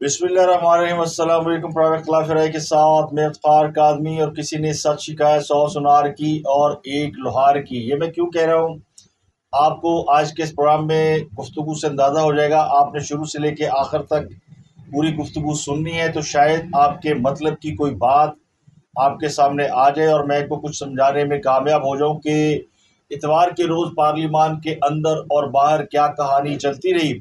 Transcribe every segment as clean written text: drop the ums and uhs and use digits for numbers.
बिस्मिल्लाहिर्रहमानिर्रहीम। अस्सलाम वालेकुम। प्राइवेट क्लास राय के साथ मैं इफ्तार का आदमी और किसी ने सच शिकायत 100 सुनार की और एक लोहार की। ये मैं क्यों कह रहा हूँ आपको आज के इस प्रोग्राम में गुफ्तगू से अंदाज़ा हो जाएगा। आपने शुरू से लेके आखिर तक पूरी गुफ्तगू सुननी है तो शायद आपके मतलब की कोई बात आपके सामने आ जाए और मैं को कुछ समझाने में कामयाब हो जाऊँ कि इतवार के रोज़ पार्लिमान के अंदर और बाहर क्या कहानी चलती रही।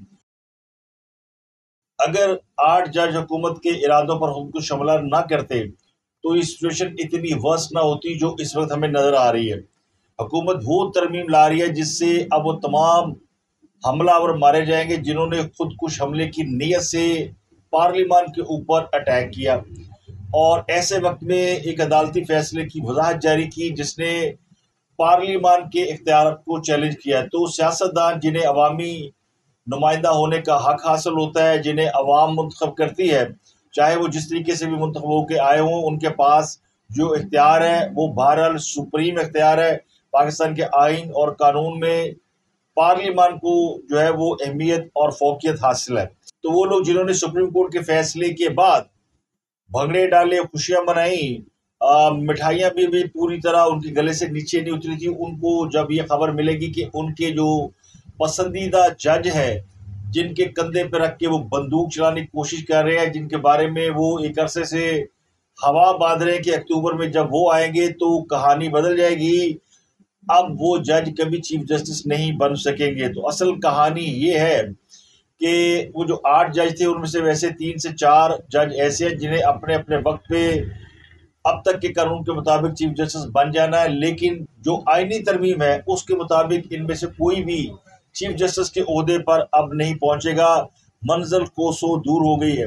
अगर 8 जज हुकूमत के इरादों पर खुदकुश हमला ना करते तो ये सिचुएशन इतनी वर्स ना होती जो इस वक्त हमें नज़र आ रही है। हुकूमत वो तरमीम ला रही है जिससे अब वो तमाम हमलावर मारे जाएंगे जिन्होंने खुदकुश हमले की नीयत से पार्लिमान के ऊपर अटैक किया। और ऐसे वक्त में एक अदालती फैसले की वजाहत जारी की जिसने पार्लिमान के इख्तियार को चैलेंज किया। तो सियासतदान जिन्हें अवामी नुमाइंदा होने का हक हासिल होता है, जिन्हें अवाम मुंतखब करती है, चाहे वो जिस तरीके से भी मुंतखब होकर आए हों, उनके पास जो इख्तियार है वो बहरहाल सुप्रीम इख्तियार है। पाकिस्तान के आइन और कानून में पार्लिमान को जो है वो अहमियत और फोकियत हासिल है। तो वो लोग जिन्होंने सुप्रीम कोर्ट के फैसले के बाद भंगड़े डाले, खुशियां मनाई, मिठाइयाँ भी पूरी तरह उनके गले से नीचे नहीं उतरी थी, उनको जब ये खबर मिलेगी कि उनके जो पसंदीदा जज है जिनके कंधे पे रख के वो बंदूक चलाने की कोशिश कर रहे हैं, जिनके बारे में वो एक अरसे से हवा बांध रहे हैं कि अक्टूबर में जब वो आएंगे तो कहानी बदल जाएगी, अब वो जज कभी चीफ जस्टिस नहीं बन सकेंगे। तो असल कहानी ये है कि वो जो 8 जज थे उनमें से वैसे 3 से 4 जज ऐसे हैं जिन्हें अपने अपने वक्त पे अब तक के कानून के मुताबिक चीफ जस्टिस बन जाना है, लेकिन जो आईनी तरमीम है उसके मुताबिक इनमें से कोई भी चीफ जस्टिस के ओहदे पर अब नहीं पहुंचेगा। मंजिल कोसों दूर हो गई है।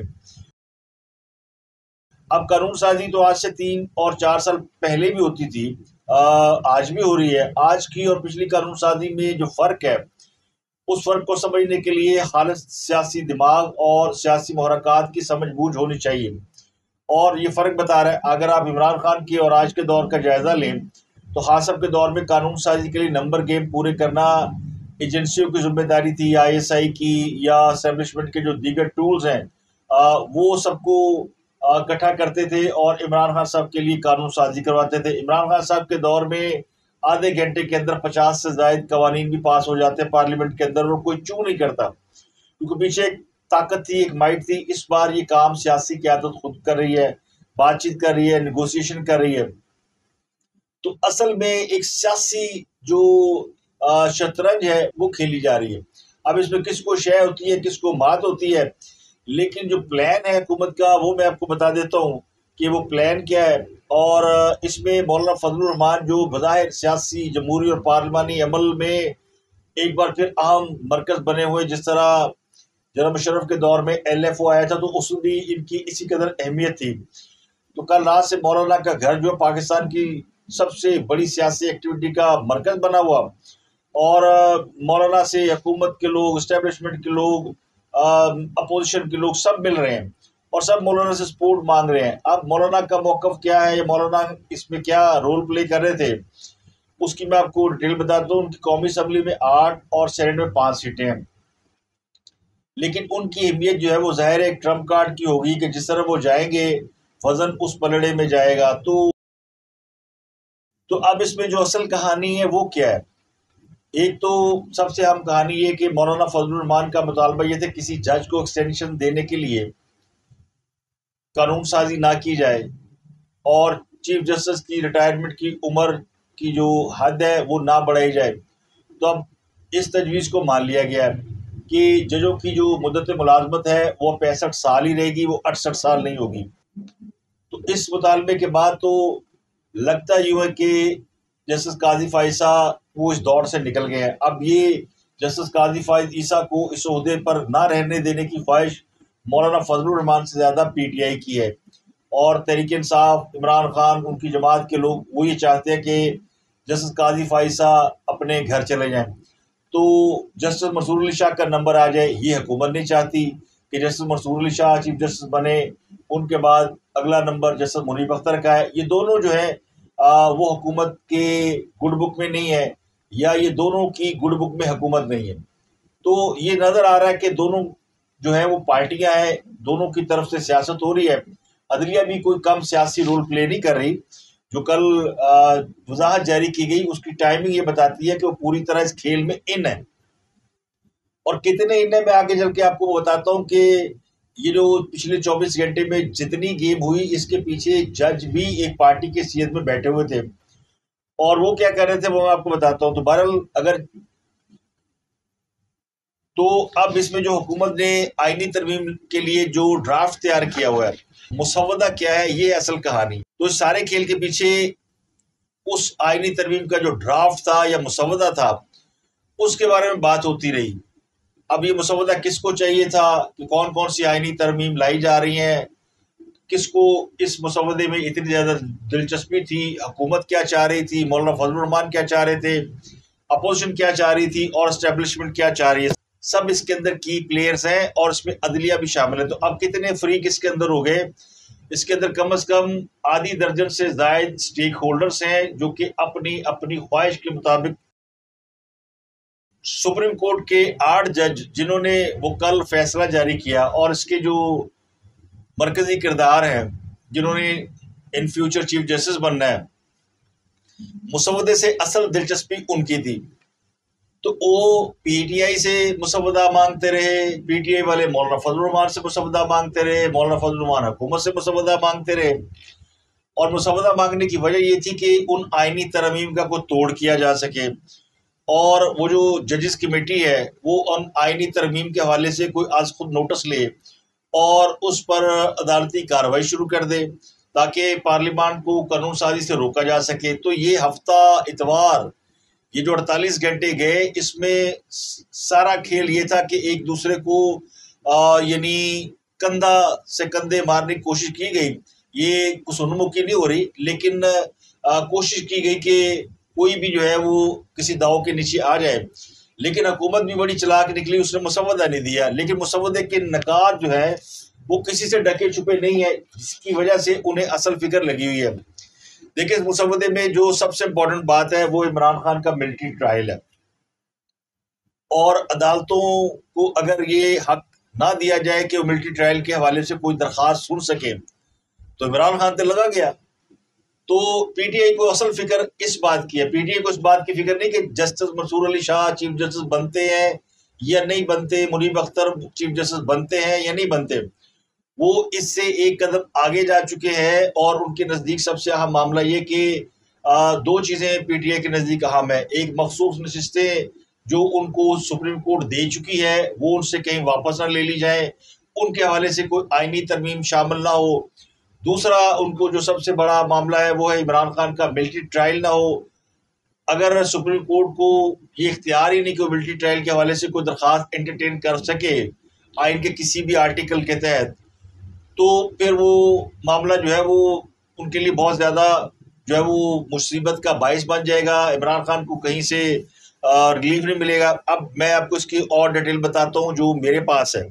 अब कानून साजी तो आज से 3 और 4 साल पहले भी होती थी, आज भी हो रही है। आज की और पिछली कानून साजी में जो फ़र्क है उस फ़र्क को समझने के लिए खालिस सियासी दिमाग और सियासी मुहरकात की समझ बूझ होनी चाहिए। और ये फ़र्क बता रहा है, अगर आप इमरान खान की और आज के दौर का जायज़ा लें तो खासब के दौर में कानून साजी के लिए नंबर गेम पूरे करना एजेंसियों की जिम्मेदारी थी, ISI की या एस्टेब्लिशमेंट के जो दीगर टूल्स हैं वो सबको इकट्ठा करते थे और इमरान खान साहब के लिए कानून साजी करवाते थे। इमरान खान साहब के दौर में आधे घंटे के अंदर 50 से ज़ायद कवानीन भी पास हो जाते हैं पार्लियामेंट के अंदर और कोई चू नहीं करता, क्योंकि पीछे एक ताकत थी, एक माइट थी। इस बार ये काम सियासी क़यादत खुद कर रही है, बातचीत कर रही है, नेगोशिएशन कर रही है। तो असल में एक सियासी जो शतरंज है वो खेली जा रही है। अब इसमें किसको शय होती है, किसको मात होती है, लेकिन जो प्लान है हुकूमत का वो मैं आपको बता देता हूँ कि वो प्लान क्या है। और इसमें मौलाना फजलुर रहमान जो बज़ाहिर सियासी जमहूरी और पार्लिमानी अमल में एक बार फिर अहम मरकज़ बने हुए, जिस तरह जनाब मुशर्रफ के दौर में LFO आया था तो उसमें भी इनकी इसी कदर अहमियत थी। तो कल रात से मौलाना का घर जो पाकिस्तान की सबसे बड़ी सियासी एक्टिविटी का मरकज़ बना हुआ, और मौलाना से हुकूमत के लोग, इस्टेब्लिशमेंट के लोग, अपोजिशन के लोग सब मिल रहे हैं और सब मौलाना से सपोर्ट मांग रहे हैं। अब मौलाना का मौक़िफ़ क्या है या मौलाना इसमें क्या रोल प्ले कर रहे थे उसकी मैं आपको डिटेल बताता हूँ। उनकी कौमी असम्बली में 8 और सेनेट में 5 सीटें हैं, लेकिन उनकी अहमियत जो है वो ज़ाहिर है एक ट्रम्प कार्ड की होगी कि जिस तरह वो जाएंगे वज़न उस पलड़े में जाएगा। तो अब इसमें जो असल कहानी है वो क्या है? एक तो सबसे अहम कहानी ये कि मौलाना फजलुर रहमान का मुतालबा ये था किसी जज को एक्सटेंशन देने के लिए कानून साजी ना की जाए और चीफ जस्टिस की रिटायरमेंट की उम्र की जो हद है वो ना बढ़ाई जाए। तो अब इस तजवीज़ को मान लिया गया है कि जजों की जो मुद्दत मुलाजमत है वो 65 साल ही रहेगी, वो 68 साल नहीं होगी। तो इस मुतालबे के बाद तो लगता यूँ है कि जस्टिस काजी फ़ाइज़ वो इस दौर से निकल गए हैं। अब ये जस्टिस काजी फ़ाइज़ ईसा को इस ओहदे पर ना रहने देने की ख्वाहिश मौलाना फजलुर रहमान से ज़्यादा PTI की है, और तहरीक इंसाफ, इमरान खान, उनकी जमात के लोग वो ये चाहते हैं कि जस्टिस काजी फ़ाइज़ अपने घर चले जाएँ। तो जस्टिस मंसूर अली शाह का नंबर आ जाए, ये हुकूमत नहीं चाहती कि justice Mansoor Ali Shah chief justice बने। उनके बाद अगला नंबर जस्टिस मुनीब अख्तर का है। ये दोनों जो है वो हुकूमत के गुड बुक में नहीं है, या ये दोनों की गुड बुक में हुकूमत नहीं है। तो ये नज़र आ रहा है कि दोनों जो है वो पार्टियां हैं, दोनों की तरफ से सियासत हो रही है। अदलिया भी कोई कम सियासी रोल प्ले नहीं कर रही। जो कल वजाहत जारी की गई उसकी टाइमिंग ये बताती है कि वो पूरी तरह इस खेल में इन है। और कितने इन है मैं आगे चल के आपको बताता हूँ कि ये जो पिछले 24 घंटे में जितनी गेम हुई इसके पीछे जज भी एक पार्टी के सीएत में बैठे हुए थे, और वो क्या कर रहे थे वो मैं आपको बताता हूँ। तो बहरहाल अगर तो अब इसमें जो हुकूमत ने आईनी तरमीम के लिए जो ड्राफ्ट तैयार किया हुआ है, मुसवदा क्या है, ये असल कहानी। तो इस सारे खेल के पीछे उस आईनी तरमीम का जो ड्राफ्ट था या मुसवदा था उसके बारे में बात होती रही। अब ये मुसवदा किसको चाहिए था, कि कौन कौन सी आईनी तरमीम लाई जा रही हैं, किसको इस मुसवदे में इतनी ज़्यादा दिलचस्पी थी, हुकूमत क्या चाह रही थी, मौलाना फजलुर रहमान क्या चाह रहे थे, अपोजिशन क्या चाह रही थी और एस्टेब्लिशमेंट क्या चाह रही है, सब इसके अंदर की प्लेयर्स हैं और इसमें अदलिया भी शामिल है। तो अब कितने फ्रीक इसके अंदर हो गए, इसके अंदर कम से कम आधी दर्जन से ज़ायद स्टेक होल्डर्स हैं जो कि अपनी अपनी ख्वाहिश के मुताबिक सुप्रीम कोर्ट के 8 जज जिन्होंने वो कल फैसला जारी किया और इसके जो मरकजी किरदार हैं जिन्होंने इन फ्यूचर चीफ जस्टिस बनना है, मुसवदे से असल दिलचस्पी उनकी थी। तो वो पीटीआई से मुसवदा मांगते रहे, पीटीआई वाले मौलाना फजलुर रहमान से मुसवदा मांगते रहे, मौलाना फजलुर रहमान हुकूमत से मुसवदा मांगते रहे। और मुसवदा मांगने की वजह ये थी कि उन आईनी तरमीम का कोई तोड़ किया जा सके, और वो जो जजिस कमेटी है वो उन आईनी तरमीम के हवाले से कोई आज खुद नोटिस ले और उस पर अदालती कार्रवाई शुरू कर दे ताकि पार्लियामान को कानून साजी से रोका जा सके। तो ये हफ्ता इतवार, ये जो 48 घंटे गए, इसमें सारा खेल ये था कि एक दूसरे को यानी कंधा से कंधे मारने की कोशिश की गई। ये कुछ उन्मुखी नहीं हो रही, लेकिन कोशिश की गई कि कोई भी जो है वो किसी दाव के नीचे आ जाए। लेकिन हुकूमत भी बड़ी चालाक निकली, उसने मुसवदा नहीं दिया, लेकिन मुसवदे के नकात जो है वो किसी से ढके छुपे नहीं है, जिसकी वजह से उन्हें असल फिक्र लगी हुई है। देखिए, इस मुसवदे में जो सबसे इम्पोर्टेंट बात है वो इमरान खान का मिलिट्री ट्रायल है, और अदालतों को अगर ये हक ना दिया जाए कि वो मिलिट्री ट्रायल के हवाले से कोई दरख्वास्त सुन सके तो इमरान खान तो लगा गया। तो पीटीआई को असल फिक्र इस बात की है, पीटीआई को इस बात की फिक्र नहीं कि justice Mansoor Ali Shah chief justice बनते हैं या नहीं बनते, मुनीब अख्तर चीफ जस्टिस बनते हैं या नहीं बनते। वो इससे एक कदम आगे जा चुके हैं और उनके नज़दीक सबसे अहम मामला ये कि दो चीज़ें पीटीआई के नज़दीक अहम है। एक, मखसूस नशिस्तें जो उनको सुप्रीम कोर्ट दे चुकी है वो उनसे कहीं वापस ना ले ली जाए, उनके हवाले से कोई आईनी तरमीम शामिल ना हो। दूसरा, उनको जो सबसे बड़ा मामला है वो है इमरान खान का मिलिट्री ट्रायल ना हो। अगर सुप्रीम कोर्ट को ये इख्तियार ही नहीं कि वो मिलिट्री ट्रायल के हवाले से कोई दरख्वास्त एंटरटेन कर सके आइन के किसी भी आर्टिकल के तहत, तो फिर वो मामला जो है वो उनके लिए बहुत ज़्यादा जो है वो मुसीबत का बायस बन जाएगा। इमरान खान को कहीं से रिलीफ नहीं मिलेगा। अब मैं आपको इसकी और डिटेल बताता हूँ जो मेरे पास है।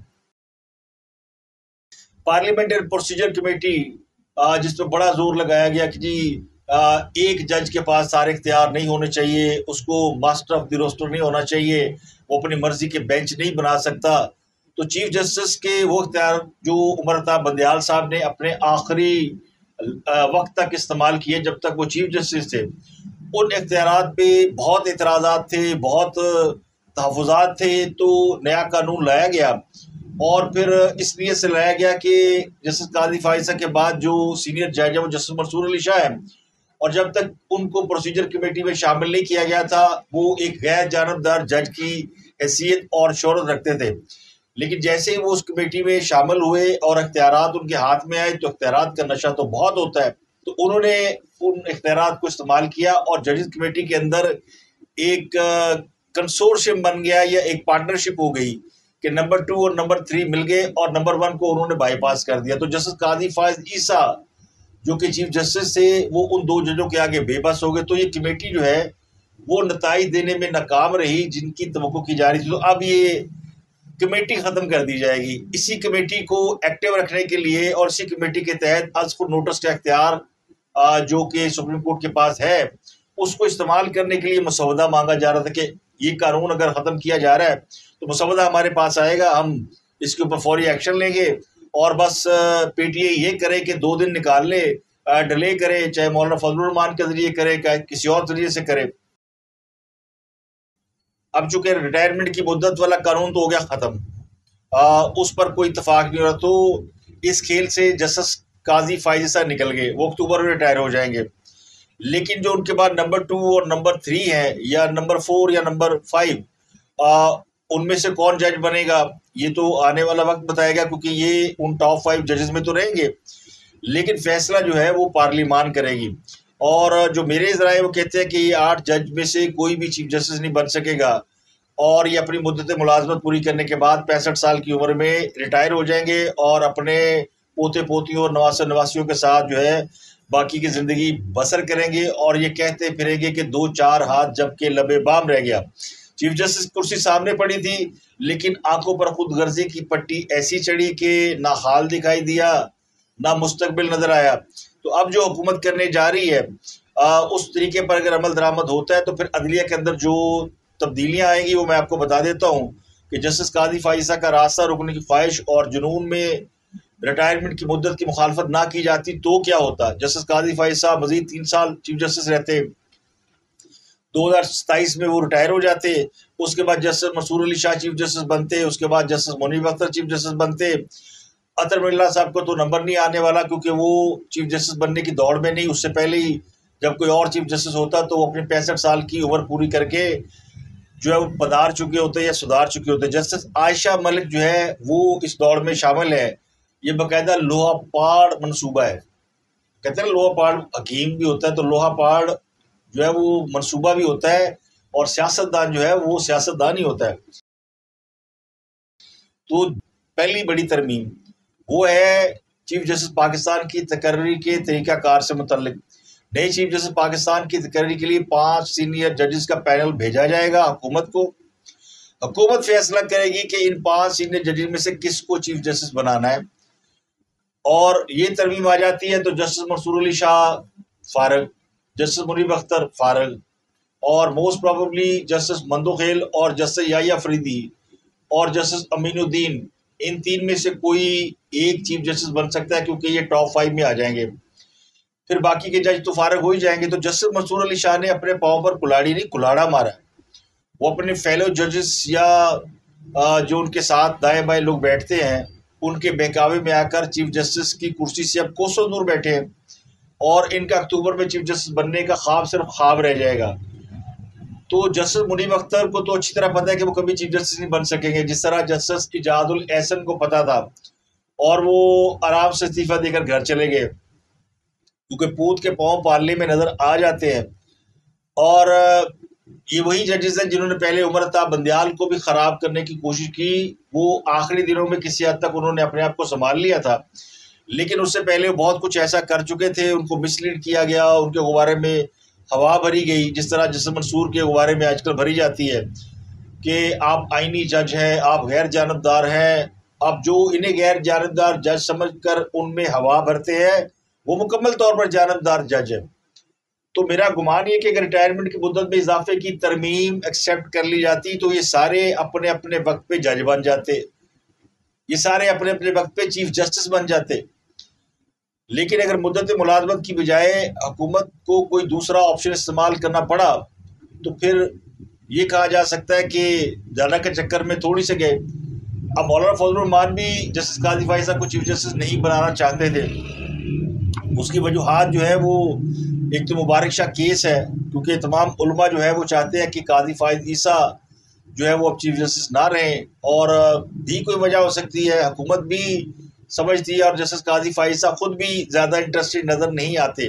पार्लियामेंट्री प्रोसीजर कमेटी जिस पर बड़ा जोर लगाया गया कि जी एक जज के पास सारे इख्तियार नहीं होने चाहिए, उसको मास्टर ऑफ द रोस्टर नहीं होना चाहिए, वो अपनी मर्जी के बेंच नहीं बना सकता। तो चीफ जस्टिस के वो इख्तियार जो उमर अता बंदयाल साहब ने अपने आखिरी वक्त तक इस्तेमाल किए जब तक वो चीफ जस्टिस थे, उन इख्तियारात पे बहुत एतराज़ात थे, बहुत तहफ़्फ़ुज़ात थे। तो नया कानून लाया गया और फिर इसलिए से लाया गया कि जस्टिस काजी फाइजा के बाद जो सीनियर जज है वो जस्टिस मंसूर अली शाह है, और जब तक उनको प्रोसीजर कमेटी में शामिल नहीं किया गया था वो एक गैर जानबदार जज की हैसियत और शोहरत रखते थे। लेकिन जैसे ही वो उस कमेटी में शामिल हुए और इख्तियारात उनके हाथ में आए, तो इख्तियारात का नशा तो बहुत होता है, तो उन्होंने उन इख्तियारात को इस्तेमाल किया और जजेस कमेटी के अंदर एक कंसोर्शियम बन गया या एक पार्टनरशिप हो गई कि नंबर 2 और नंबर 3 मिल गए और नंबर 1 को उन्होंने बाईपास कर दिया। तो जस्टिस काजी फायज ईसा जो कि चीफ जस्टिस थे वो उन दो जजों के आगे बेबस हो गए। तो ये कमेटी जो है वो नताइज देने में नाकाम रही जिनकी तवक्को की जा रही थी। तो अब ये कमेटी ख़त्म कर दी जाएगी। इसी कमेटी को एक्टिव रखने के लिए और इसी कमेटी के तहत अज़ नोटिस का इख्तियार जो कि सुप्रीम कोर्ट के पास है उसको इस्तेमाल करने के लिए मसौदा मांगा जा रहा था कि ये कानून अगर ख़त्म किया जा रहा है तो मसौदा हमारे पास आएगा, हम इसके ऊपर फौरी एक्शन लेंगे और बस पीटीए ये करे कि 2 दिन निकाल ले, डिले करे, चाहे मौलाना फजलुर रहमान के जरिए करे, चाहे किसी और जरिए से करे। अब चूंकि रिटायरमेंट की मुद्दत वाला कानून तो हो गया खत्म, उस पर कोई इतफाक नहीं हो रहा, तो इस खेल से जस्टिस काजी फाइज ईसा निकल गए, वो अक्टूबर में रिटायर हो जाएंगे। लेकिन जो उनके बाद नंबर 2 और नंबर 3 है, या नंबर 4 या नंबर 5, उनमें से कौन जज बनेगा ये तो आने वाला वक्त बताएगा, क्योंकि ये उन टॉप 5 जजेस में तो रहेंगे, लेकिन फैसला जो है वो पार्लिमान करेगी। और जो मेरे ज़राए वो कहते हैं कि ये 8 जज में से कोई भी चीफ जस्टिस नहीं बन सकेगा, और ये अपनी मुद्दत मुलाजमत पूरी करने के बाद 65 साल की उम्र में रिटायर हो जाएंगे और अपने पोते पोतियों और नवासे नवासियों के साथ जो है बाकी की ज़िंदगी बसर करेंगे, और ये कहते फिरेंगे कि 2-4 हाथ जबकि लबे बाम रह गया। चीफ जस्टिस कुर्सी सामने पड़ी थी, लेकिन आंखों पर खुद गर्जी की पट्टी ऐसी चढ़ी कि ना हाल दिखाई दिया ना मुस्तकबिल नजर आया। तो अब जो हुकूमत करने जा रही है, उस तरीके पर अगर अमल दरामद होता है तो फिर अदलिया के अंदर जो तब्दीलियां आएंगी वो मैं आपको बता देता हूँ कि जस्टिस काजी फाइज ईसा का रास्ता रुकने की ख्वाहिश और जुनून में रिटायरमेंट की मुद्दत की मुखालफत ना की जाती तो क्या होता। जस्टिस काजी फाइज ईसा मजीद 3 साल चीफ जस्टिस रहते, 2027 में वो रिटायर हो जाते, उसके बाद justice Mansoor Ali Shah chief justice बनते, उसके बाद justice Muneeb Akhtar chief justice बनते। अतर मिल्ला साहब को तो नंबर नहीं आने वाला, क्योंकि वो चीफ जस्टिस बनने की दौड़ में नहीं, उससे पहले ही जब कोई और चीफ जस्टिस होता तो वो अपने 65 साल की उम्र पूरी करके जो है वो पधार चुके होते या सुधार चुके होते। जस्टिस आयशा मलिक जो है वो इस दौड़ में शामिल है। ये बाकायदा लोहा पाड़ मनसूबा है, कहते हैं लोहा पाड़ हकीम भी होता है, तो लोहा पाड़ जो है वो मनसूबा भी होता है, और सियासतदान जो है वो सियासतदान ही होता है। तो पहली बड़ी तरमीम वो है चीफ जस्टिस पाकिस्तान की तकर्री के तरीक़ाकार से मुतल्लिक। नए चीफ जस्टिस पाकिस्तान की तकर्री के लिए 5 सीनियर जजेस का पैनल भेजा जाएगा हुकूमत को। हुकूमत फैसला करेगी कि इन 5 सीनियर जजेस में से किसको चीफ जस्टिस बनाना है, और ये तरमीम आ जाती है तो जस्टिस मंसूर अली शाह फारग, जस्टिस मुनीब अख्तर फारग, और मोस्ट प्रोबेबली जस्टिस मंदोखेल और जस्टिस याहिया फरीदी और जस्टिस अमीनुद्दीन, इन 3 में से कोई एक चीफ जस्टिस बन सकता है, क्योंकि ये टॉप 5 में आ जाएंगे। फिर बाकी के जज तो फारग हो ही जाएंगे। तो जस्टिस मंसूर अली शाह ने अपने पाँव पर कुल्हाड़ी नहीं कुल्हाड़ा मारा है। वो अपने फेलो जजेस या जो उनके साथ दाएं बाएं लोग बैठते हैं उनके बहकावे में आकर चीफ जस्टिस की कुर्सी से अब कोसों दूर बैठे हैं, और इनका अक्टूबर में चीफ जस्टिस बनने का ख्वाब सिर्फ ख्वाब रह जाएगा। तो जस्टिस मुनीब अख्तर को तो अच्छी तरह पता है कि वो कभी चीफ जस्टिस नहीं बन सकेंगे, जिस तरह जस्टिस इजाजुल एहसन को पता था, और वो आराम से इस्तीफा देकर घर चले गए, क्योंकि पूत के पाँव पालने में नजर आ जाते हैं। और ये वही जजेस हैं जिन्होंने पहले उमर अता बंदियाल को भी ख़राब करने की कोशिश की। वो आखिरी दिनों में किसी हद तक उन्होंने अपने आप को संभाल लिया था, लेकिन उससे पहले बहुत कुछ ऐसा कर चुके थे, उनको मिसलीड किया गया, उनके गुब्बारे में हवा भरी गई, जिस तरह जस्टिस मंसूर के गुब्बारे में आजकल भरी जाती है कि आप आईनी जज हैं, आप गैर जानबदार हैं। अब जो इन्हें गैर जानबदार जज समझकर उनमें हवा भरते हैं वो मुकम्मल तौर पर जानबदार जज है। तो मेरा गुमान ये कि अगर रिटायरमेंट की मुद्दत में इजाफे की तरमीम एक्सेप्ट कर ली जाती तो ये सारे अपने अपने वक्त पे जज बन जाते, ये सारे अपने अपने वक्त पे चीफ जस्टिस बन जाते। लेकिन अगर मुद्दत मुलाजमत की बजाय हुकूमत को कोई दूसरा ऑप्शन इस्तेमाल करना पड़ा तो फिर ये कहा जा सकता है कि ज़्यादा के चक्कर में थोड़ी से गए। अब मौलाना फजलुर रहमान भी जस्टिस काजी फाइज ईसा को चीफ जस्टिस नहीं बनाना चाहते थे। उसकी वजूहात जो है वो एक तो मुबारक शाह केस है, क्योंकि तमाम उलमा जो है वो चाहते हैं कि काजी फाइज ईसा जो है वो अब चीफ जस्टिस ना रहें, और भी कोई वजह हो सकती है, हुकूमत भी समझती है और जस्टिस काजी फाइज ईसा खुद भी ज़्यादा इंटरेस्टेड नज़र नहीं आते।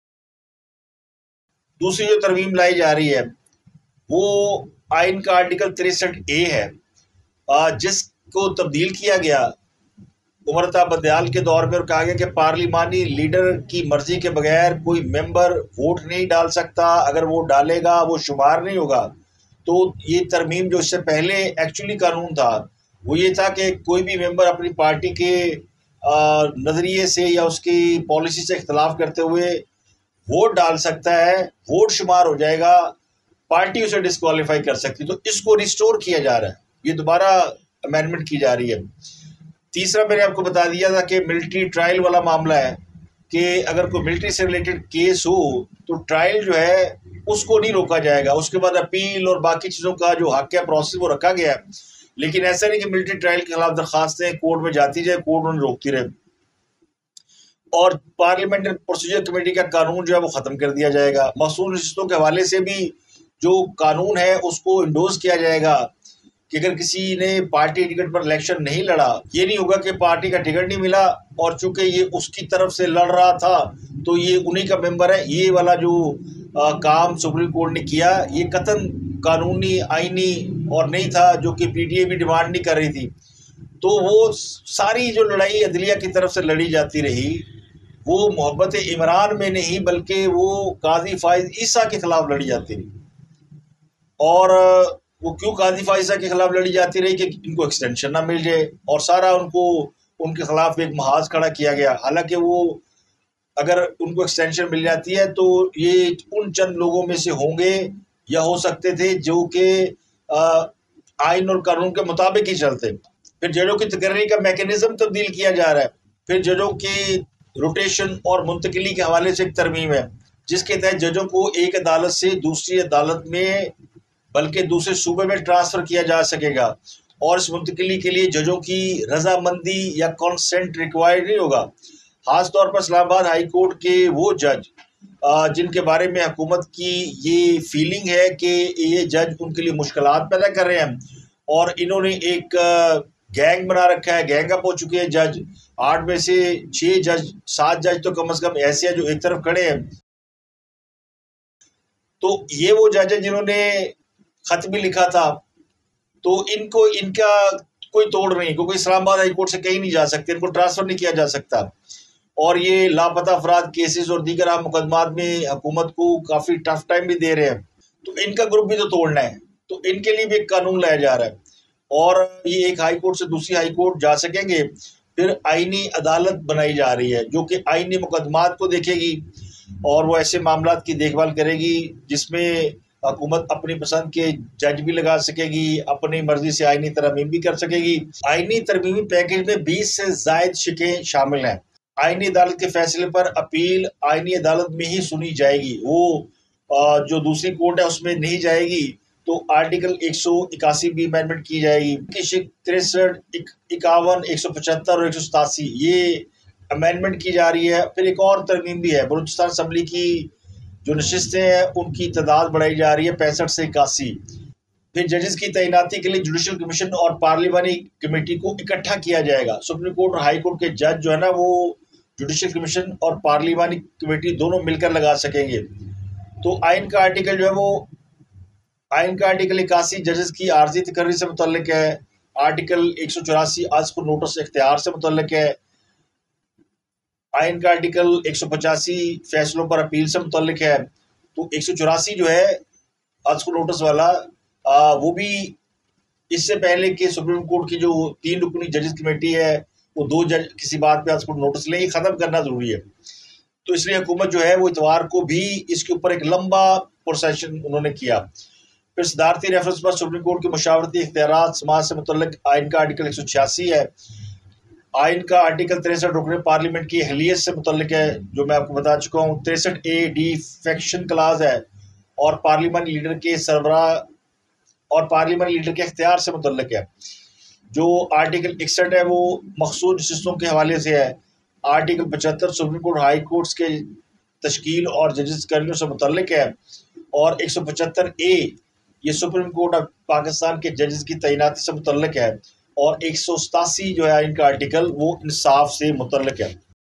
दूसरी जो तरमीम लाई जा रही है वो आइन का आर्टिकल 63A है, जिसको तब्दील किया गया उमर अता बंदियाल के दौर में, और कहा गया कि पार्लिमानी लीडर की मर्जी के बगैर कोई मेंबर वोट नहीं डाल सकता, अगर वो डालेगा वो शुमार नहीं होगा। तो ये तरमीम जो इससे पहले एक्चुअली कानून था वो ये था कि कोई भी मेंबर अपनी पार्टी के नज़रिए से या उसकी पॉलिसी से इख्तलाफ करते हुए वोट डाल सकता है, वोट शुमार हो जाएगा, पार्टी उसे डिस्क्वालीफाई कर सकती। तो इसको रिस्टोर किया जा रहा है, ये दोबारा अमेंडमेंट की जा रही है। तीसरा मैंने आपको बता दिया था कि मिलिट्री ट्रायल वाला मामला है कि अगर कोई मिलिट्री से रिलेटेड केस हो तो ट्रायल जो है उसको नहीं रोका जाएगा, उसके बाद अपील और बाकी चीज़ों का जो हक है प्रोसेस वो रखा गया है। लेकिन ऐसा नहीं कि मिलिट्री ट्रायल के खिलाफ दरखास्तें कोर्ट में जाती जाए, कोर्ट उन्हें रोकती रहे। और पार्लियामेंट्री प्रोसीजर कमेटी का कानून जो है वो ख़त्म कर दिया जाएगा। मखसूस नशिस्तों के हवाले से भी जो कानून है उसको इंडोर्स किया जाएगा कि अगर किसी ने पार्टी टिकट पर इलेक्शन नहीं लड़ा, ये नहीं होगा कि पार्टी का टिकट नहीं मिला और चूंकि ये उसकी तरफ से लड़ रहा था तो ये उन्हीं का मेंबर है। ये वाला जो काम सुप्रीम कोर्ट ने किया ये कतन कानूनी, आईनी और नहीं था, जो कि पीटीए भी डिमांड नहीं कर रही थी। तो वो सारी जो लड़ाई अदलिया की तरफ से लड़ी जाती रही वो मोहब्बत इमरान में नहीं बल्कि वो काजी फाइज ईसा के खिलाफ लड़ी जाती रही। और वो क्यों काजी फाइजा के खिलाफ लड़ी जाती रही कि इनको एक्सटेंशन ना मिल जाए, और सारा उनको उनके खिलाफ एक महाज खड़ा किया गया। हालांकि वो अगर उनको एक्सटेंशन मिल जाती है तो ये उन चंद लोगों में से होंगे या हो सकते थे जो कि आइन और कानून के मुताबिक ही चलते। फिर जजों की तकर्री का मैकेनिज्म तब्दील किया जा रहा है। फिर जजों की रोटेशन और मुंतकिली के हवाले से एक तरमीम है जिसके तहत जजों को एक अदालत से दूसरी अदालत में बल्कि दूसरे सूबे में ट्रांसफ़र किया जा सकेगा, और इस मुंतकिली के लिए जजों की रजामंदी या कॉन्सेंट रिक्वायर्ड नहीं होगा। ख़ास तौर पर इस्लामाबाद हाई कोर्ट के वो जज जिनके बारे में हुकूमत की ये फीलिंग है कि ये जज उनके लिए मुश्किलात पैदा कर रहे हैं और इन्होंने एक गैंग बना रखा है, गैंग अप हो चुके हैं जज। 8 में से 6 जज, 7 जज तो कम से कम ऐसे हैं जो एक तरफ खड़े हैं। तो ये वो जज हैं जिन्होंने खत भी लिखा था, तो इनको इनका कोई तोड़ नहीं, क्योंकि इस्लामाबाद हाई कोर्ट से कहीं नहीं जा सकते, इनको ट्रांसफ़र नहीं किया जा सकता। और ये लापता अफराद केसेस और दीगर आम मुकदमात में हुकूमत को काफ़ी टफ टाइम भी दे रहे हैं, तो इनका ग्रुप भी तो तोड़ना है, तो इनके लिए भी एक कानून लाया जा रहा है। और ये एक हाई कोर्ट से दूसरी हाई कोर्ट जा सकेंगे। फिर आईनी अदालत बनाई जा रही है जो कि आईनी मुकदमात को देखेगी और वो ऐसे मामला की देखभाल करेगी जिसमें हुकूमत अपनी पसंद के जज भी लगा सकेगी, अपनी मर्जी से आईनी तरमीम भी कर सकेगी। आईनी तरमीमी पैकेज में 20 से ज़ायद शिकें शामिल हैं। आईनी अदालत के फैसले पर अपील आईनी अदालत में ही सुनी जाएगी, वो जो दूसरी कोर्ट है उसमें नहीं जाएगी। तो आर्टिकल 181 भी अमेंडमेंट की जाएगी। 63, 51, 175 और 187 ये अमेंडमेंट की जा रही है। फिर एक और तरमीम भी है, बलूचिस्तान असम्बली की जो नशिस्तें हैं उनकी तादाद बढ़ाई जा रही है 65 से 81। फिर जजेस की तैनाती के लिए जुडिशल कमीशन और पार्लियामानी कमेटी को इकट्ठा किया जाएगा। सुप्रीम कोर्ट और हाई कोर्ट के जज जो है ना वो जुडिशल कमीशन और पार्लियामानी कमेटी दोनों मिलकर लगा सकेंगे। तो आइन का आर्टिकल जो है वो आइन का आर्टिकल 81 जजेस की आर्जी तकर्री से मुतल्लिक है। आर्टिकल 184 आज को नोटिस इख्तियार से मुतल्लिक है। आइन का आर्टिकल 185 फैसलों पर अपील से मुतल्लिक है। तो 184 जो है आज को नोटिस वाला वो भी इससे पहले कि सुप्रीम कोर्ट की जो 3 रुकनी जजेस कमेटी है वो 2 जज किसी बात पे आज को नोटिस लें, ख़त्म करना ज़रूरी है। तो इसलिए हुकूमत जो है वो इतवार को भी इसके ऊपर एक लंबा प्रोसेशन उन्होंने किया। फिर सदारती रेफरेंस पर सुप्रीम कोर्ट के मशावरती इख्तियारात समाज से मुतल्लिक आइन का आर्टिकल 186 है। आइन का आर्टिकल 63 रुकने पार्लियामेंट की अहलियत से मुतल्लिक है, जो मैं आपको बता चुका हूँ। 63A-D फैक्शन क्लाज है और पार्लियामानी लीडर के सरबराह और पार्लियामानी लीडर के इख्तियार से मुतल्लिक है। जो आर्टिकल 61 है वो मखसूस नशिस्तों के हवाले से है। Article 75 supreme court high courts के तश्कील और जजेस कर्मियों से मुतल्लिक है। और 175A ये सुप्रीम कोर्ट ऑफ पाकिस्तान के जजेस की तैनाती से मुतल्लिक है। और 187 जो है इनका आर्टिकल वो इंसाफ से मुतल्लिक है।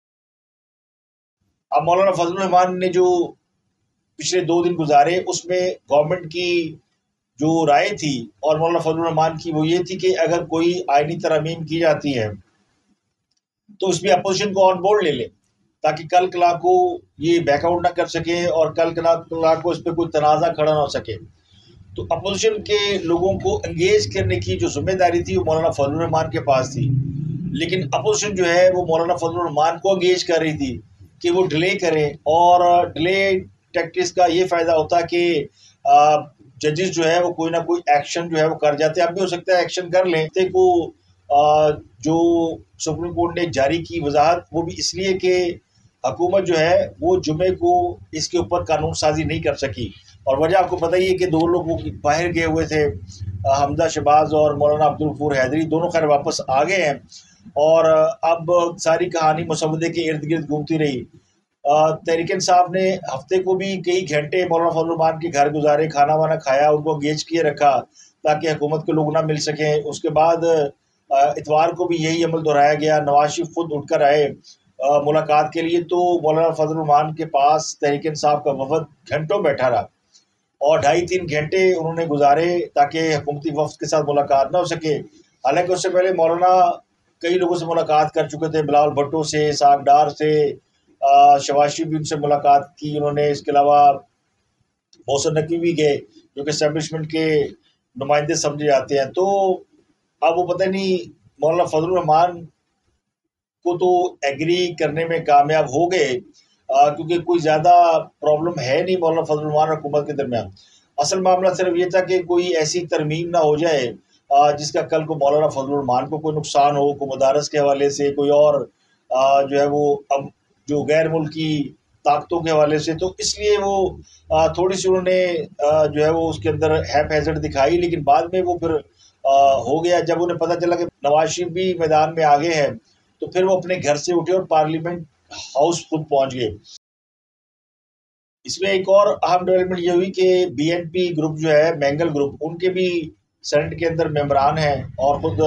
अब मौलाना फजलुर रहमान ने जो पिछले 2 दिन गुजारे उसमें गवर्नमेंट की जो राय थी और मौलाना फजलुर रहमान की वो ये थी कि अगर कोई आईनी तरमीम की जाती है तो उसमें अपोजिशन को ऑन बोर्ड ले ले ताकि कल कला को ये बैकआउट ना कर सके और कल कला को इस पर कोई तनाज़ा खड़ा ना हो सके। तो अपोजिशन के लोगों को एंगेज करने की जो जिम्मेदारी थी वो मौलाना फजलुर रहमान के पास थी, लेकिन अपोजिशन जो है वो मौलाना फजलुर रहमान को एंगेज कर रही थी कि वो डिले करें। और डिले टैक्टिक्स का ये फ़ायदा होता कि जजेस जो है वो कोई ना कोई एक्शन जो है वो कर जाते हैं। अब भी हो सकता है एक्शन कर लें, को जो सुप्रीम कोर्ट ने जारी की वजाहत, वो भी इसलिए कि हुकूमत जो है वो जुमे को इसके ऊपर कानून साजी नहीं कर सकी। और वजह आपको पता ही है कि दो लोग वो बाहर गए हुए थे, हमजा शहबाज और मौलाना अब्दुल गफूर हैदरी, दोनों खैर वापस आ गए हैं। और अब सारी कहानी मसवदे के इर्द गिर्द घूमती रही। तहरीक इंसाफ ने हफ्ते को भी कई घंटे मौलाना फजल रहमान के घर गुजारे, खाना वाना खाया, उनको एंगेज किए रखा ताकि हुकूमत के लोग ना मिल सकें। उसके बाद इतवार को भी यही अमल दोहराया गया। नवाज शरीफ खुद उठकर आए मुलाकात के लिए, तो मौलाना फजल रहमान के पास तहरीक इंसाफ का वफद घंटों बैठा रहा और 2.5-3 घंटे उन्होंने गुजारे ताकि हुकूमती वफ्द के साथ मुलाकात ना हो सके। हालांकि उससे पहले मौलाना कई लोगों से मुलाकात कर चुके थे, बिलावल भुट्टो से, सागडार से, शहबाज शरीफ भी उनसे मुलाकात की उन्होंने। इसके अलावा मोहसिन नकवी भी गए जो कि एस्टेब्लिशमेंट के नुमाइंदे समझे जाते हैं। तो अब वो पता नहीं मौलाना फजल रहमान को तो एग्री करने में कामयाब हो गए, क्योंकि कोई ज़्यादा प्रॉब्लम है नहीं मौलाना फजल रहमान और हुकूमत के दरमियान। असल मामला सिर्फ ये था कि कोई ऐसी तरमीम ना हो जाए जिसका कल को मौलाना फजल रहमान को कोई नुकसान हो, कोई मदारस के हवाले से, कोई और जो है वो अब जो गैर मुल्की ताकतों के हवाले से। तो इसलिए वो थोड़ी सी उन्होंने जो है वो उसके अंदर हैप हैजर्ड दिखाई, लेकिन बाद में वो फिर हो गया। जब उन्हें पता चला कि नवाज शरीफ भी मैदान में आगे हैं, तो फिर वो अपने घर से उठे और पार्लियामेंट हाउस खुद पहुंच गए। इसमें एक और अहम डेवलपमेंट ये हुई कि बीएनपी ग्रुप जो है, मैंगल ग्रुप, उनके भी सेनेट के अंदर मेंबरान हैं और खुद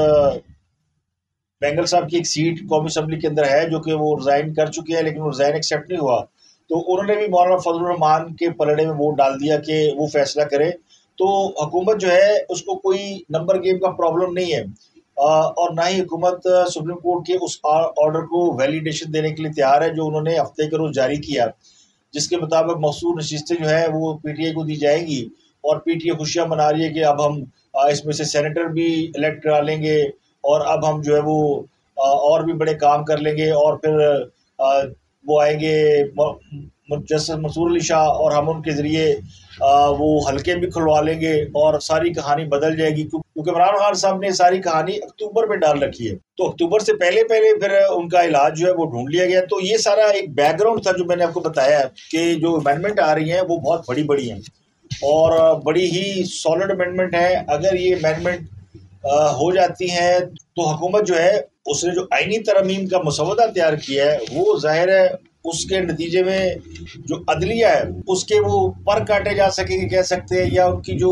बेंगल साहब की एक सीट कौमी असम्बली के अंदर है जो कि वो रिज़ाइन कर चुके हैं, लेकिन वो रिज़ाइन एक्सेप्ट नहीं हुआ। तो उन्होंने भी मौलाना फजल रहमान के पलड़े में वोट डाल दिया कि वो फैसला करे। तो हुकूमत जो है उसको कोई नंबर गेम का प्रॉब्लम नहीं है, और ना ही हुकूमत सुप्रीम कोर्ट के उस ऑर्डर को वैलिडेशन देने के लिए तैयार है जो उन्होंने हफ्ते के रोज़ जारी किया, जिसके मुताबिक मखसूस नशिस्तें जो है वो पीटीआई को दी जाएगी। और पीटीआई खुशियाँ मना रही है कि अब हम इसमें से सेनेटर भी इलेक्ट करा लेंगे और अब हम जो है वो और भी बड़े काम कर लेंगे, और फिर वो आएंगे जस्टिस मंसूर अली शाह और हम उनके ज़रिए वो हल्के भी खुलवा लेंगे और सारी कहानी बदल जाएगी। क्योंकि इमरान खान साहब ने सारी कहानी अक्टूबर में डाल रखी है, तो अक्टूबर से पहले पहले फिर उनका इलाज जो है वो ढूंढ लिया गया। तो ये सारा एक बैकग्राउंड था जो मैंने आपको बताया कि जो अमेंडमेंट आ रही हैं वो बहुत बड़ी बड़ी हैं और बड़ी ही सॉलिड अमेंडमेंट है। अगर ये अमेंडमेंट हो जाती हैं तो हुकूमत जो है उसने जो आईनी तरमीम का मसवदा तैयार किया है वो ज़ाहिर है उसके नतीजे में जो अदलिया है उसके वो पर काटे जा सकेंगे कह सकते हैं, या उनकी जो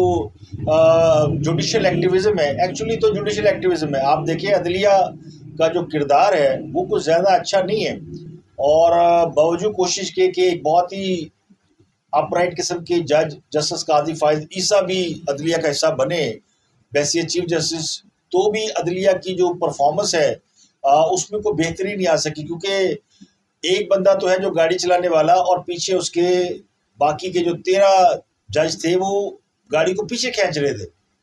जुडिशल एक्टिविज़म है, एक्चुअली तो जुडिशल एक्टिविज़म है। आप देखिए अदलिया का जो किरदार है वो कुछ ज़्यादा अच्छा नहीं है, और बावजूद कोशिश के कि एक बहुत ही अपराइट किस्म के जज जस्टिस काजी फायद ईसा भी अदलिया का हिस्सा बने बैसियत चीफ जस्टिस, तो भी अदलिया की जो परफॉर्मेंस है उसमें कोई बेहतरी नहीं आ सकी, क्योंकि एक बंदा तो है जो गाड़ी चलाने वाला और पीछे उसके बाकी के जो 13 जज थे वो गाड़ी को पीछे खींच रहे थे,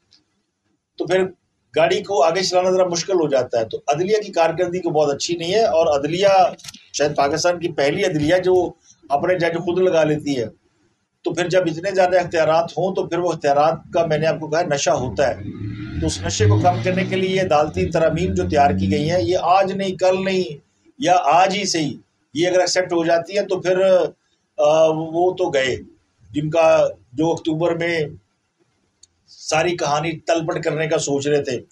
तो फिर गाड़ी को आगे चलाना ज़रा मुश्किल हो जाता है। तो अदलिया की कारकर्दगी को बहुत अच्छी नहीं है, और अदलिया शायद पाकिस्तान की पहली अदलिया जो अपने जज खुद लगा लेती है। तो फिर जब इतने ज़्यादा इख्तियारात हों तो फिर वो इख्तियारात का मैंने आपको कहा नशा होता है। तो उस नशे को कम करने के लिए अदालती तरमीम जो तैयार की गई हैं ये आज नहीं कल नहीं या आज ही सही, ये अगर एक्सेप्ट हो जाती है तो फिर वो तो गए जिनका जो अक्टूबर में सारी कहानी तलपट करने का सोच रहे थे।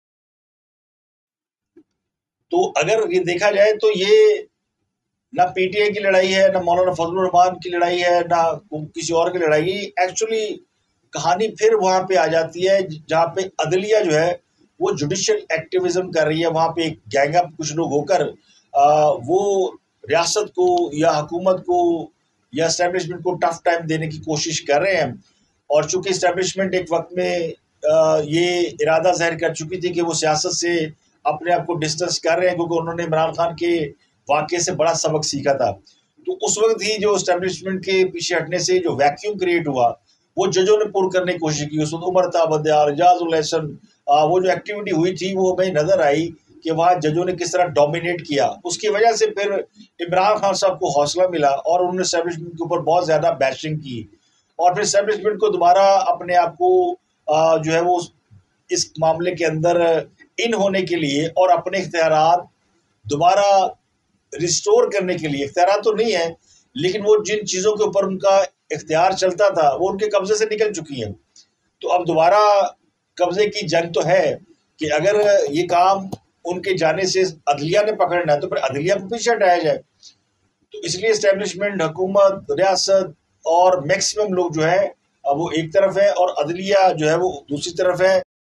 तो अगर ये देखा जाए तो ये ना पीटीआई की लड़ाई है, ना मौलाना फजल रहमान की लड़ाई है, ना किसी और की लड़ाई है। एक्चुअली कहानी फिर वहाँ पे आ जाती है जहाँ पे अदलिया जो है वो जुडिशल एक्टिविज्म कर रही है। वहाँ पे एक गैंग अप कुछ लोग होकर वो रियासत को या हुकूमत को या इस्टेब्लिशमेंट को टफ टाइम देने की कोशिश कर रहे हैं। और चूंकि इस्टेब्लिशमेंट एक वक्त में ये इरादा ज़ाहिर कर चुकी थी कि वो सियासत से अपने आप को डिस्टेंस कर रहे हैं, क्योंकि उन्होंने इमरान खान के वाक़े से बड़ा सबक सीखा था। तो उस वक्त ही जो इस्टेब्लिशमेंट के पीछे हटने से जो वैक्यूम क्रिएट हुआ वो जजों ने पूर्ण करने की कोशिश की। उसमें उमर था बदियार, एजाजुल एहसन, वो जो एक्टिविटी हुई थी वो हमें नज़र आई कि वहाँ जजों ने किस तरह डोमिनेट किया। उसकी वजह से फिर इमरान खान साहब को हौसला मिला और उन्होंने इस्टेब्लिशमेंट के ऊपर बहुत ज़्यादा बैशिंग की, और फिर इस्टेब्लिशमेंट को दोबारा अपने आप को जो है वो इस मामले के अंदर इन होने के लिए और अपने इख्तियारात दोबारा रिस्टोर करने के लिए, इख्तियारात तो नहीं है लेकिन वो जिन चीज़ों के ऊपर उनका इख्तियार चलता था वो उनके कब्जे से निकल चुकी हैं। तो अब दोबारा कब्जे की जंग तो है कि अगर ये काम उनके जाने से अदलिया ने पकड़ना है तो फिर अदलिया को पीछे हटाया जाए। तो इसलिए इस्टेब्लिशमेंट, हुकूमत, रियासत और मैक्सिमम लोग जो है वो एक तरफ है और अदलिया जो है वो दूसरी तरफ है।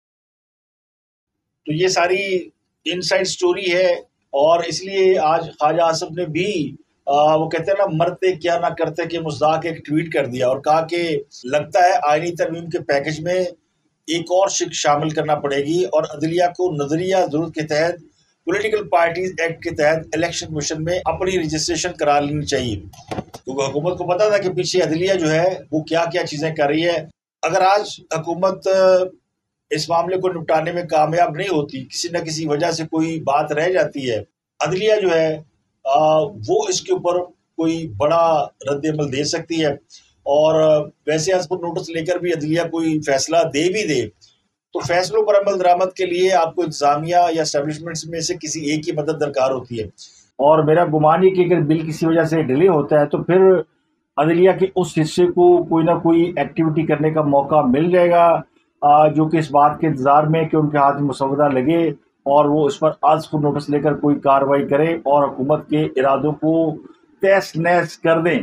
तो ये सारी इनसाइड स्टोरी है और इसलिए आज ख्वाजा आसिफ ने भी वो कहते हैं ना, मरते क्या ना करते के मुस्दाक एक ट्वीट कर दिया और कहा कि लगता है आईनी तरमीम के पैकेज में एक और शिक शामिल करना पड़ेगी और अदलिया को नजरिया जरूरत के तहत पॉलिटिकल पार्टीज एक्ट के तहत इलेक्शन कमीशन में अपनी रजिस्ट्रेशन करा लेनी चाहिए। क्योंकि हुकूमत को पता था कि पीछे अदलिया जो है वो क्या क्या चीज़ें कर रही है। अगर आज हुकूमत इस मामले को निपटाने में कामयाब नहीं होती, किसी न किसी वजह से कोई बात रह जाती है, अदलिया जो है वो इसके ऊपर कोई बड़ा रद्द-ए-अमल दे सकती है। और वैसे आज पर नोटिस लेकर भी अदलिया कोई फैसला दे भी दे तो फैसलों पर अमल दरामद के लिए आपको इंतजामिया या एस्टेब्लिशमेंट्स में से किसी एक की मदद दरकार होती है। और मेरा गुमान है कि अगर बिल किसी वजह से डिले होता है तो फिर अदलिया के उस हिस्से को कोई ना कोई एक्टिविटी करने का मौका मिल जाएगा, जो कि इस बात के इंतज़ार में कि उनके हाथ में मुसवदा लगे और वो इस पर आज को नोटिस लेकर कोई कार्रवाई करें और हुकूमत के इरादों को तहस-नहस कर दें।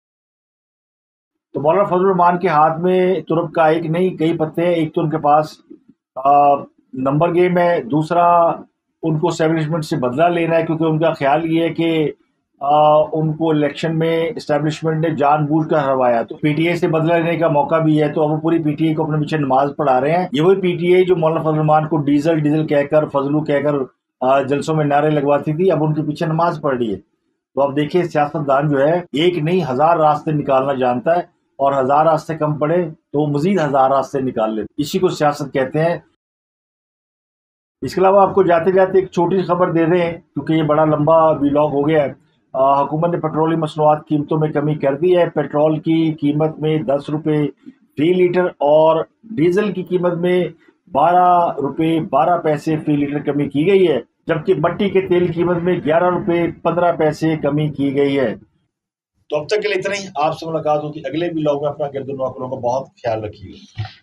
तो मौलाना फजल रहमान के हाथ में तुरप का एक नहीं कई पत्ते हैं। एक तो उनके पास नंबर गेम है, दूसरा उनको एस्टेब्लिशमेंट से बदला लेना है क्योंकि उनका ख्याल ये है कि उनको इलेक्शन में एस्टेब्लिशमेंट ने जानबूझकर हरवाया, तो पीटीआई से बदला लेने का मौका भी है। तो अब वो पूरी पीटीआई को अपने पीछे नमाज पढ़ा रहे हैं। ये वही पीटीआई जो मौलाना फजल रहमान को डीजल डीजल कहकर, फजलू कहकर जलसों में नारे लगवाती थी, अब उनके पीछे नमाज पढ़ रही है। तो अब देखिए सियासतदान जो है एक नहीं 1000 रास्ते निकालना जानता है और 1000 रास्ते कम पड़े तो मजीद 1000 रास्ते निकाल ले, इसी को सियासत कहते हैं। इसके अलावा आपको जाते जाते एक छोटी खबर दे दें क्योंकि ये बड़ा लंबा व्लॉग हो गया है। हुकूमत ने पेट्रोलियम मसनूआत कीमतों में कमी कर दी है। पेट्रोल की कीमत में 10 रुपये फी लीटर और डीजल की कीमत में 12 रुपये 12 पैसे फी लीटर कमी की गई है, जबकि मट्टी के तेल की कीमत में 11 रुपये 15 पैसे कमी की गई है। तो अब तक के लिए इतना ही। आपसे मुलाकात होगी अगले व्लॉग में। अपना गिरदुनवा का बहुत ख्याल रखिए।